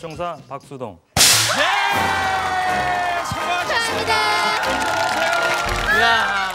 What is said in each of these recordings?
결정사 박수동. 네! 수고하셨습니다. 야.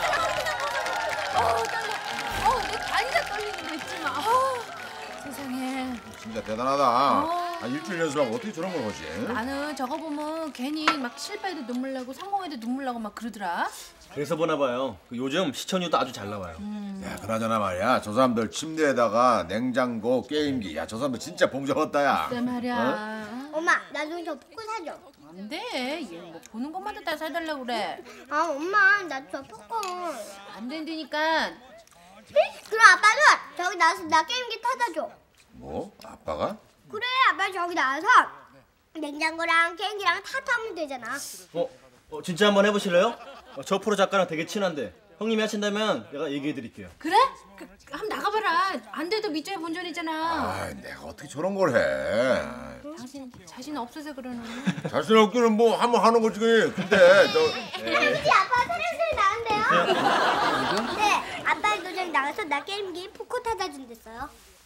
내 다리 다 떨리는 거 있지 마. 세상에. 진짜 대단하다. 일주일 연습하면 어떻게 저런 걸 하지? 나는 저거 보면 괜히 막 실패해도 눈물 나고 성공해도 눈물 나고 막 그러더라. 그래서 보나 봐요. 요즘 시청률도 아주 잘 나와요. 야, 그나저나 말이야. 저 사람들 침대에다가 냉장고, 게임기. 야, 저 사람들 진짜 봉 잡았다, 야. 그래 말이야. 엄마, 나도 저 포크 사줘. 안 돼. 얘 뭐 보는 것마다 다 사달라고 그래. 아, 엄마, 나 저 포크. 안 된다니까. 그럼 아빠는 저기 나와서 나 게임기 타다 줘. 뭐? 아빠가? 그래, 아빠 저기 나와서 냉장고랑 게임기랑 다 타면 되잖아. 진짜 한번 해보실래요? 저 프로 작가랑 되게 친한데 형님이 하신다면 내가 얘기해드릴게요. 그래? 한번 나가봐라. 안 돼도 밑줄에 본전이잖아. 아, 내가 어떻게 저런 걸 해? 당신 자신 없어서 그러는. 자신 없기는 뭐 한번 하는 거지. 근데 할아버지, 아빠 텔레비전에 나간대요. 네, 아빠 도장 나가서 나 게임기 포크 타다 준댔어요.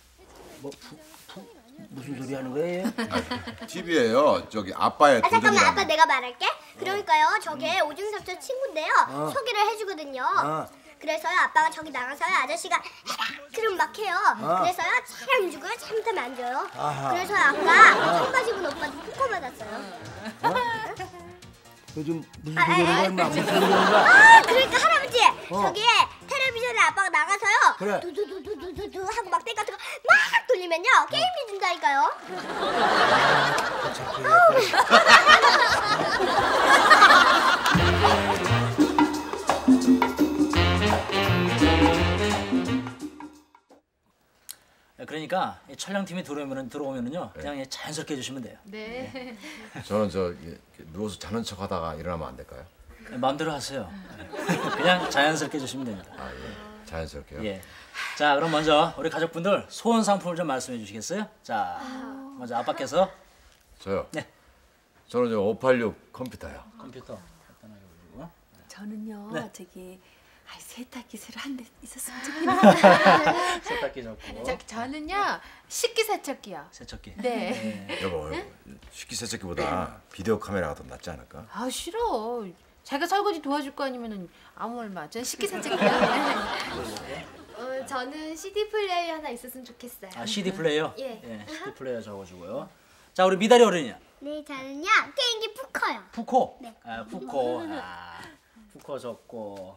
무슨 소리 하는 거예요? TV에요. 저기 아빠의 아, 잠깐만, 도전이라는 아빠 내가 말할게. 그러니까요, 저게 오중삼촌 친구인데요. 소개를 해주거든요. 그래서요, 아빠가 저기 나가서요, 아저씨가 해라! 그럼 막 해요. 그래서요, 차량 주고요, 잘못하면 안 줘요. 그래서 아까 청바지 입은 오빠도 포커 받았어요. 요즘 무슨 그러니까 할아버지, 저기에 텔레비전에 아빠가 나가서요, 그래. 두두두두두두 하고 막대 같은 거 막 돌리면요, 게임기 준다니까요. 그러니까 이 촬영팀이 들어오면은요 그냥 자연스럽게 해주시면 돼요. 네. 저는 누워서 자는 척하다가 일어나면 안 될까요? 마음대로 하세요. 그냥 자연스럽게 해주시면 됩니다. 아, 예. 자연스럽게요? 예. 자, 그럼 먼저 우리 가족분들 소원 상품을 좀 말씀해 주시겠어요? 자, 먼저 아빠께서. 저요? 네. 저는 586 컴퓨터요. 컴퓨터 갖다 놔주고. 저는요, 네. 저기 세탁기 새로 한 대 있었으면 좋겠는데. 세탁기 잡고. 저는요 식기세척기요. 세척기. 네. 여보, 식기세척기보다 비디오 카메라가 더 낫지 않을까? 아 싫어. 자기가 설거지 도와줄 거 아니면은 아무 얼마. 전 식기세척기요. 저는 CD 플레이어 하나 있었으면 좋겠어요. 아, CD 플레이어? 예. CD 플레이어 적어주고요. 자, 우리 미다리 어린이요. 네, 저는요, 게임기 포커요. 푸코. 네. 아, 푸코. 푸코 적고.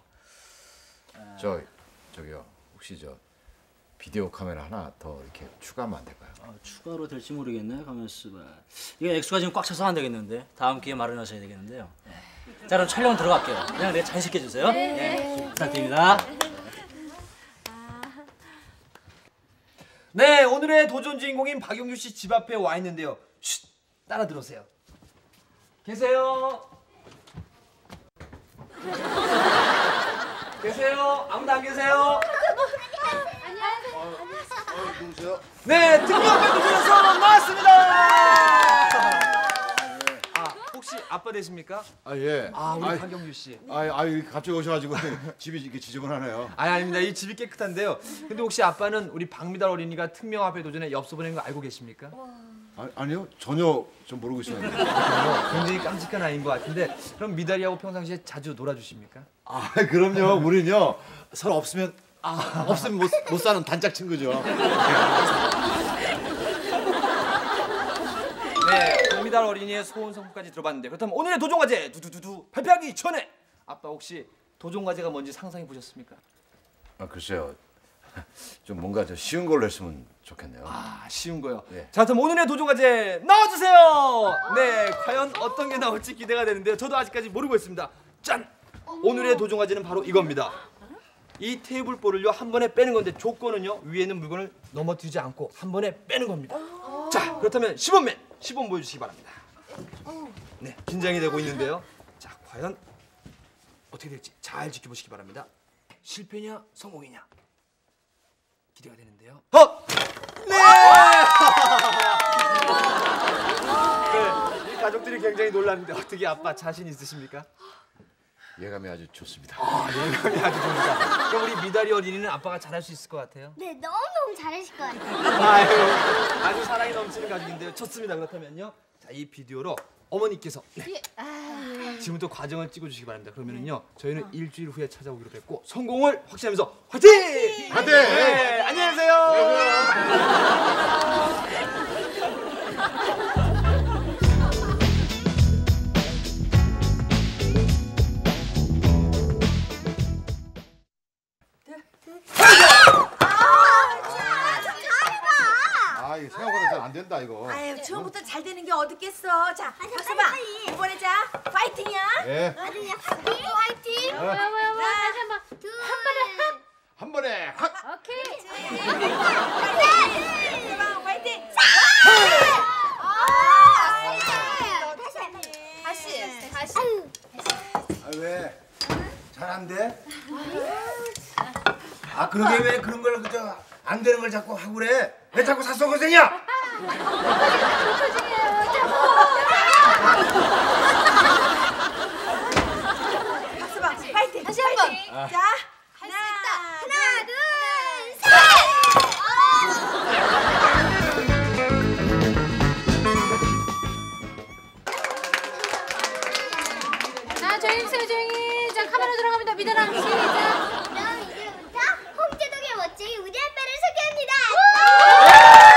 저기요. 혹시 비디오 카메라 하나 더 이렇게 추가하면 안 될까요? 추가로 될지 모르겠네. 가만 있어봐. 이거 액수가 지금 꽉 차서 안 되겠는데. 다음 기회에 마련하셔야 되겠는데요. 네. 자, 그럼 촬영 들어갈게요. 그냥 내가 자연스럽게 해주세요. 네. 부탁드립니다. 네, 오늘의 도전 주인공인 박용규 씨 집 앞에 와 있는데요. 쉿! 따라 들어오세요. 계세요? 계세요? 아무도 안 계세요? 누구세요? 네, 특별한 도전에서 나왔습니다. 혹시 아빠 되십니까? 아, 예. 우리 박용규 씨. 갑자기 오셔가지고 집이 이렇게 지저분하네요. 아닙니다. 이 집이 깨끗한데요. 근데 혹시 아빠는 우리 박미달 어린이가 특명 화폐 도전에 엽서 보낸 거 알고 계십니까? 아니요. 전혀 좀 모르고 있었는데. 굉장히 깜찍한 아이인 것 같은데 그럼 미달이하고 평상시에 자주 놀아주십니까? 그럼요. 우리는요. 서로 없으면 없으면 못 사는 단짝 친구죠. 네, 박미달 어린이의 소원 성품까지 들어봤는데 그렇다면 오늘의 도전 과제 두두두두 발표하기 전에 아빠 혹시 도전 과제가 뭔지 상상해 보셨습니까? 글쎄요. 좀 뭔가 쉬운 걸로 했으면 좋겠네요. 쉬운 거요. 네. 자, 그럼 오늘의 도전 과제 나와주세요. 네, 과연 어떤 게 나올지 기대가 되는데요. 저도 아직까지 모르고 있습니다. 짠! 오늘의 도전 과제는 바로 이겁니다. 이 테이블 볼을요 한 번에 빼는 건데 조건은요 위에 있는 물건을 넘어뜨리지 않고 한 번에 빼는 겁니다. 자, 그렇다면 시범맨 시범 보여주시기 바랍니다. 네, 긴장이 되고 있는데요. 자, 과연 어떻게 될지 잘 지켜보시기 바랍니다. 실패냐 성공이냐 기대가 되는데요. 네! 네, 이 가족들이 굉장히 놀랐는데 어떻게 아빠 자신 있으십니까? 예감이 아주 좋습니다. 예감이 아주 좋습니다. 그럼 우리 미다리 어린이는 아빠가 잘할 수 있을 것 같아요? 네, 너무너무 잘하실 것 같아요. 아유, 아주 사랑이 넘치는 가족인데요. 좋습니다. 그렇다면요. 자, 자, 이 비디오로 어머니께서 예. 지금부터 과정을 찍어주시기 바랍니다. 그러면은요 저희는 일주일 후에 찾아오기로 했고 성공을 확신하면서 화이팅! 화이팅! 네, 안녕히 계세요. 아 이거 생각보다 잘 안 된다 이거. 아유, 처음부터 잘 되는 게 어딨겠어. 자, 박수 봐. 이번에 자, 파이팅이야. 예. 아들이야, 화이팅! 뭐야 다시 한번 한 번에 확. 오케이. 파이팅. 다시. 아, 왜? 잘 안 돼? 아 그러게 왜 그런 걸 그저 안 되는 걸 자꾸 하고 그래? 왜 자꾸 사소고생이야? 박수 봐. 파이팅. 다시 한 번. 자, 할 수 있다. 하나, 둘, 자 조용히 해주세요 조용히. 자 카메라 들어갑니다. 미달아 시작. 그럼 이제부터 홍제동의 멋쟁이 우리 아빠를 소개합니다.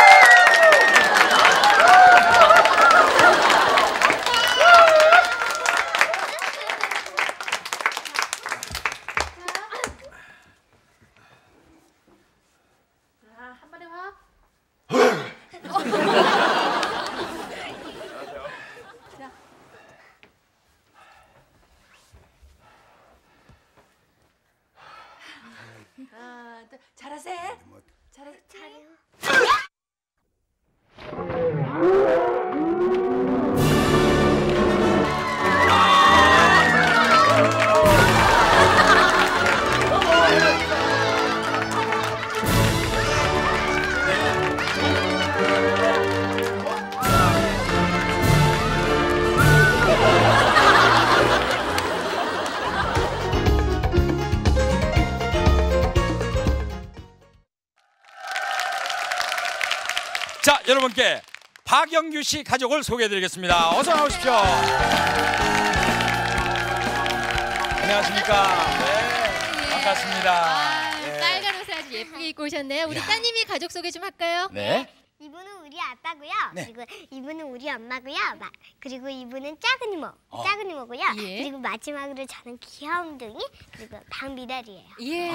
한 번에 확. 잘하세. 잘해요. 자, 여러분께 박영규 씨 가족을 소개해드리겠습니다. 어서 나오십시오. 안녕하십니까. 네, 반갑습니다. 빨간 옷을 아주 예쁘게 입고 오셨네요. 우리 따님이 가족 소개 좀 할까요? 네. 이분은 우리 아빠고요. 네. 그리고 이분은 우리 엄마고요. 그리고 이분은 작은 이모, 작은 이모고요. 예. 그리고 마지막으로 저는 귀염둥이 그리고 박미달이에요. 예.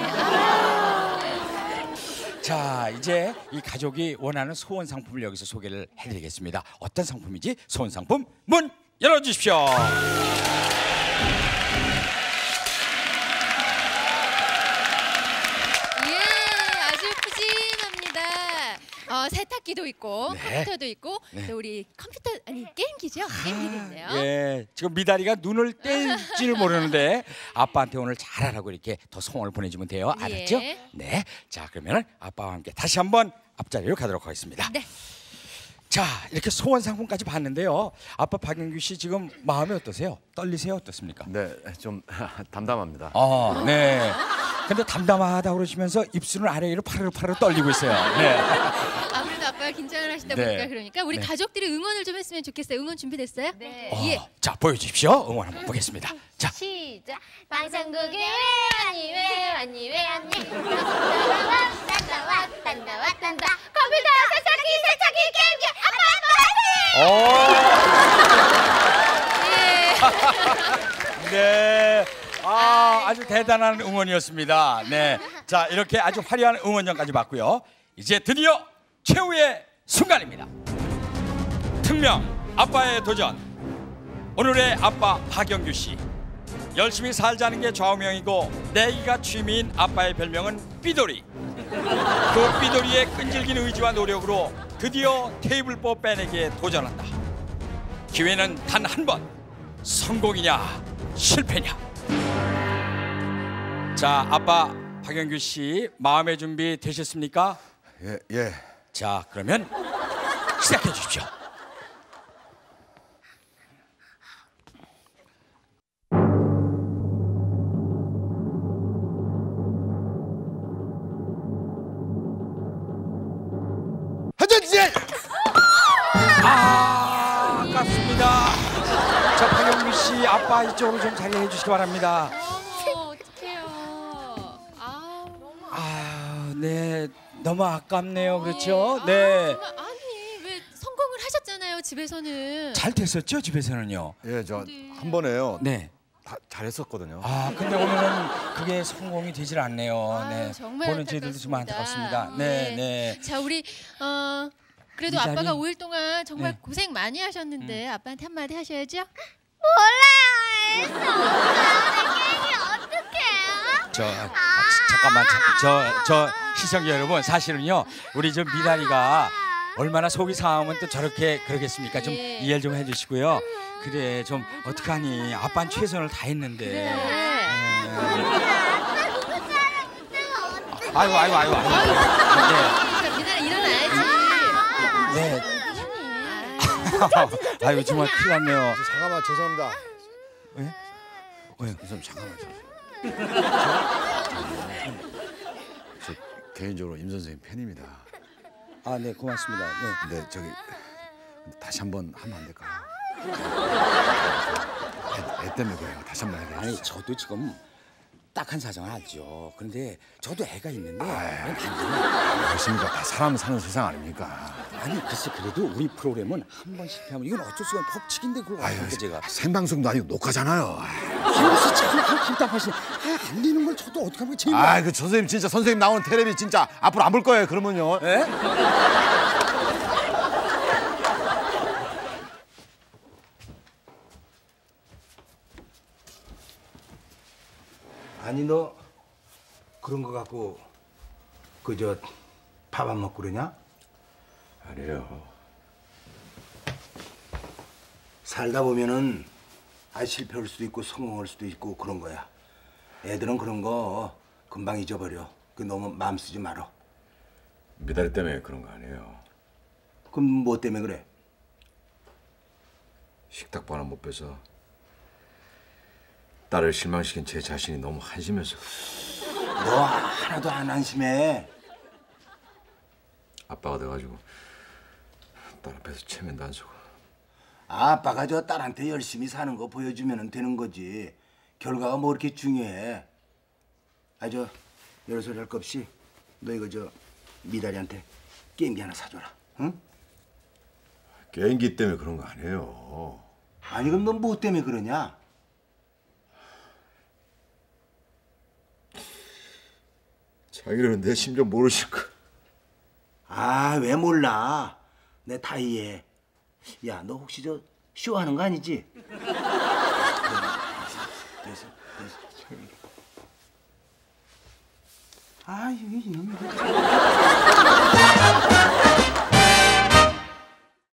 자, 이제 이 가족이 원하는 소원 상품을 여기서 소개를 해드리겠습니다. 어떤 상품이지? 소원 상품 문 열어주십시오. 예, 아주 푸짐합니다. 세탁기도 있고 네. 컴퓨터도 있고 네. 또 우리 컴퓨터 아니 게임기죠? 게임기도 있네요. 예, 지금 미다리가 눈을 뗄지를 모르는데 아빠한테 오늘 잘하라고 이렇게 더 소원을 보내주면 돼요. 알았죠? 예. 네. 자, 그러면은 아빠와 함께 다시 한번 앞자리로 가도록 하겠습니다. 네. 자, 이렇게 소원 상품까지 봤는데요. 아빠 박영규 씨 지금 마음이 어떠세요? 떨리세요? 어떻습니까? 네, 좀 담담합니다. 아, 네. 근데 담담하다 그러시면서 입술은 아래 위로 파르르 떨리고 있어요. 네. 아무래도 아빠가 긴장을 하시다 네. 보니까 그러니까 우리 네. 가족들이 응원을 좀 했으면 좋겠어요. 응원 준비됐어요? 네. 예. 자, 보여주십시오. 응원 한번 보겠습니다. 자, 시작. 방송국에 왜 왔니 왜 왔니 왜 왔니 딴다 왔단다. 컴퓨터 세탁기 게임기 아빠 네. 아주 대단한 응원이었습니다. 네. 자, 이렇게 아주 화려한 응원전까지 봤고요. 이제 드디어 최후의 순간입니다. 특명 아빠의 도전. 오늘의 아빠 박영규 씨. 열심히 살자는 게 좌우명이고 내기가 취미인 아빠의 별명은 삐돌이. 그 삐돌이의 끈질긴 의지와 노력으로 드디어 테이블보 빼내기에 도전한다. 기회는 단 한 번. 성공이냐 실패냐. 자, 아빠 박영규 씨 마음의 준비 되셨습니까? 예, 예. 자, 그러면 시작해 주십시오. 하전지! 아깝습니다. 자, 박영미 씨 아빠 이쪽으로 좀 자리해 주시기 바랍니다. 어머, 어떡해요. 아, 네. 너무 아깝네요. 그렇죠? 네. 정말, 아니, 왜 성공을 하셨잖아요, 집에서는. 잘 됐었죠, 집에서는요? 예, 저 한 번에요. 네. 다 잘했었거든요. 아, 근데 오늘은 그게 성공이 되질 않네요. 네. 정말 보는 저희들도 좀 안타깝습니다. 네, 네. 자, 우리 그래도 미달이? 아빠가 5일 동안 정말 네. 고생 많이 하셨는데 아빠한테 한마디 하셔야죠. 몰라요. 어떡해요? 잠깐만, 저 시청자 여러분, 사실은요, 우리 저 미달이가 얼마나 속이 상하면 또 저렇게 그러겠습니까? 좀 예. 이해를 좀 해주시고요. 그래, 좀 어떡하니? 아빠는 최선을 다했는데. 그래. 아이고. 자, 미달아 일어나야지. 네. 아이고 정말 큰일 났네요. 잠깐만 죄송합니다. 왜? 왜요? 잠깐만. 저 개인적으로 임 선생님 팬입니다. 아, 네, 고맙습니다. 네. 근데 저기 다시 한번 하면 안 될까요? 애 때문에 그래요. 다시 한번 해야 아니, 저도 지금 딱한 사정을 알죠. 그런데 저도 애가 있는데 그렇습니까? 다 사람 사는 세상 아닙니까? 아니, 글쎄 그래도 우리 프로그램은 한 번 실패하면 이건 어쩔 수가 없는 법칙인데 그걸 어떻게 제가 생방송도 아니고 녹화잖아요. 그래서 참 답답하시네. 안 되는 걸 저도 어떻게 하면 재미가. 아, 그 선생님 진짜 선생님 나오는 텔레비 진짜 앞으로 안 볼 거예요. 그러면요. 예? 아니 너 그런 거 갖고 그저 밥 안 먹고 그러냐? 아니에요. 살다 보면은 실패할 수도 있고 성공할 수도 있고 그런 거야. 애들은 그런 거 금방 잊어버려. 그 너무 마음 쓰지 말어. 미달이 때문에 그런 거 아니에요. 그럼 뭐 때문에 그래? 식탁 하나 못 빼서 딸을 실망시킨 제 자신이 너무 한심해서. 너 하나도 안 안심해. 아빠가 돼가지고 딸 앞에서 체면도 안 서고. 아빠가 저 딸한테 열심히 사는 거 보여주면 되는 거지. 결과가 뭐 이렇게 중요해. 저 여러 소리 할 거 없이 너 이거 저 미달이한테 게임기 하나 사줘라. 응? 게임기 때문에 그런 거 아니에요. 아니 그럼 너 뭐 때문에 그러냐? 자기는 내 심정 모르실 거. 왜 몰라? 내 다 이해해. 야, 너 혹시 저 쇼하는 거 아니지? 됐어. 이게 이놈이.